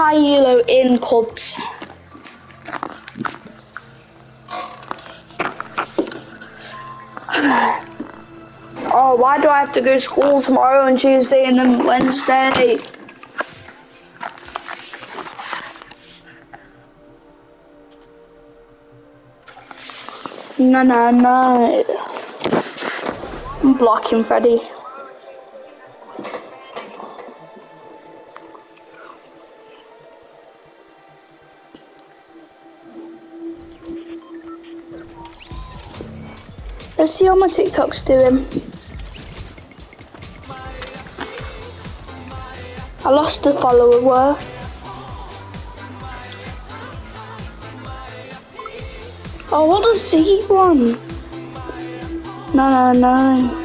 high elo in pubs. Oh, why do I have to go to school tomorrow and Tuesday and then Wednesday? No. I'm blocking Freddy. Let's see how my TikTok's doing. I lost a follower. Oh, what does Ziggy want? No.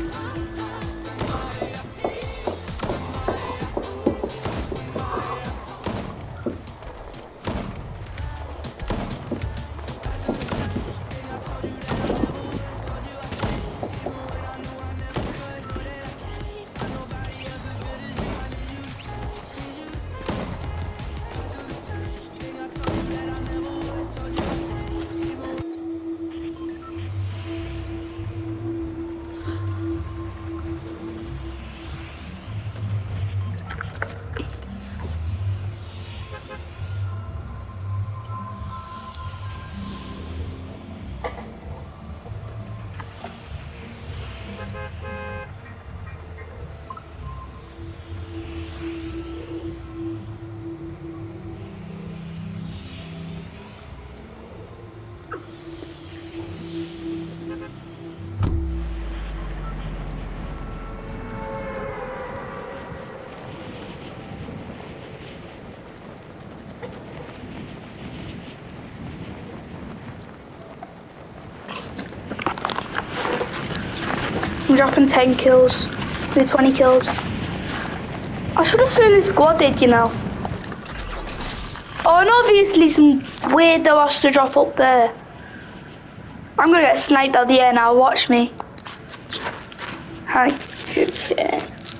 I'm dropping 10 kills, with 20 kills. I should have thrown his squadded, you know. Oh, and obviously some weirdo has to drop up there. I'm gonna get sniped out of the air now, watch me. Hi, okay.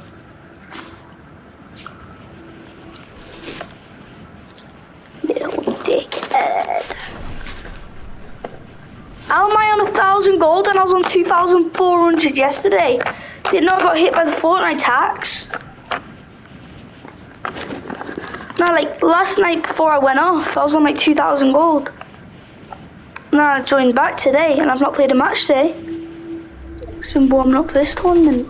Little dickhead. How am I on 1,000 gold and I was on 2,400 yesterday? Didn't know I got hit by the Fortnite tax. No, like last night before I went off, I was on like 2,000 gold. And then I joined back today and I've not played a match today. It's been warming up for this tournament.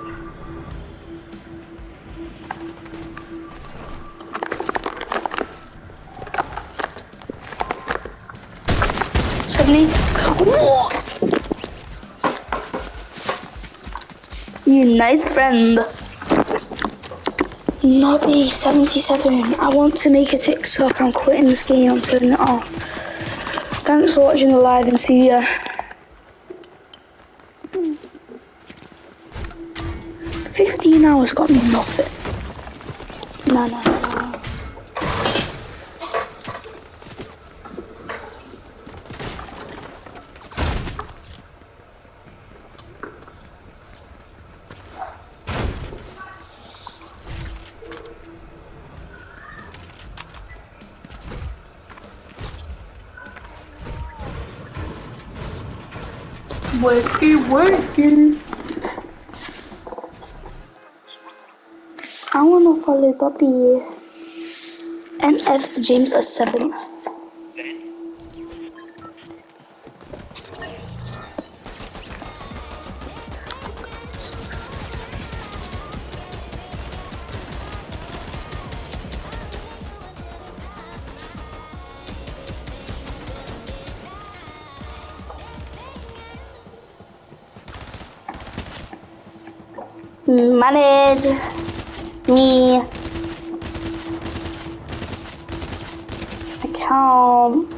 What? You nice friend. Nobby77, I want to make a TikTok. I'm quitting this game. I'm turning it off. Thanks for watching the live and see ya. 15 hours got me nothing. No. Working. I wanna follow Bobby. NF James a 7. Manage me account.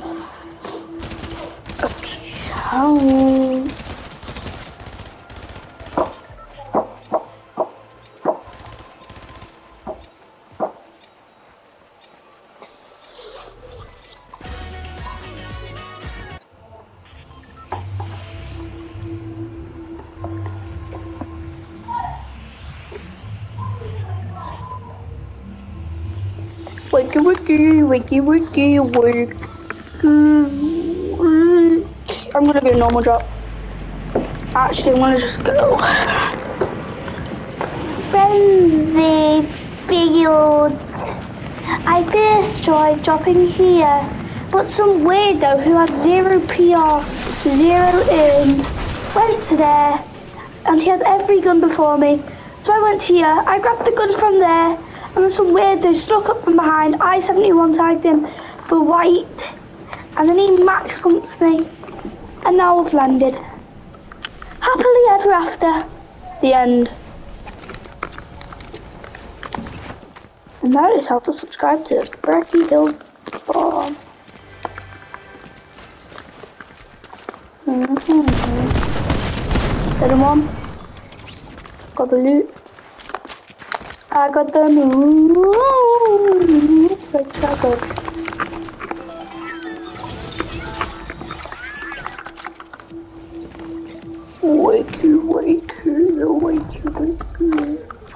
Wakey, wakey, wakey, wakey, wake. I'm gonna go normal drop. Actually, I'm gonna just go. Frenzy field. I first tried dropping here, but some weirdo who had 0 PR, 0 in, went to there, and he had every gun before me. So I went here, I grabbed the gun from there, and then some weirdo snuck up from behind. I-71 tagged him for white, and then he max pumped me, and now I've landed. Happily ever after. The end. And that is how to subscribe to Breckie Hills Farm. Got him on. Got the loot. I got the loot. Like chocolate. Wakey, wakey, wakey, wakey.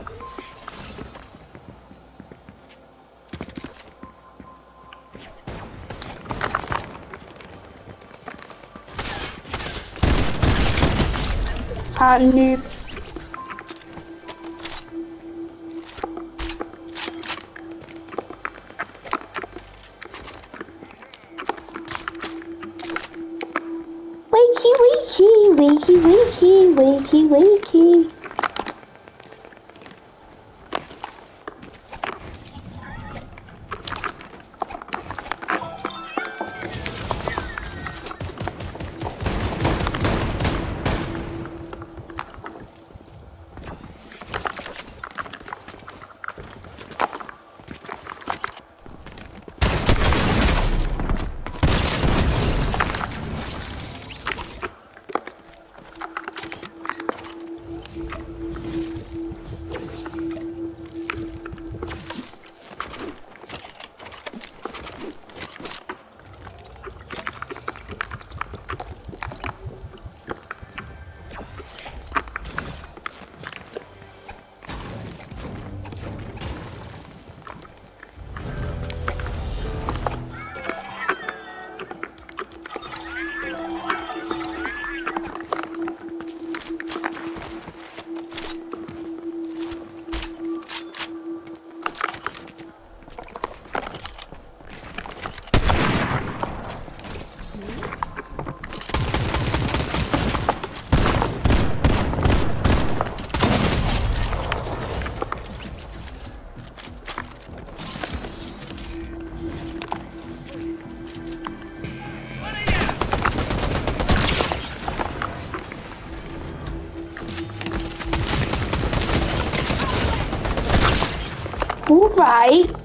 Noob. Wakey, wakey, wakey, wakey, wakey, wakey. All right.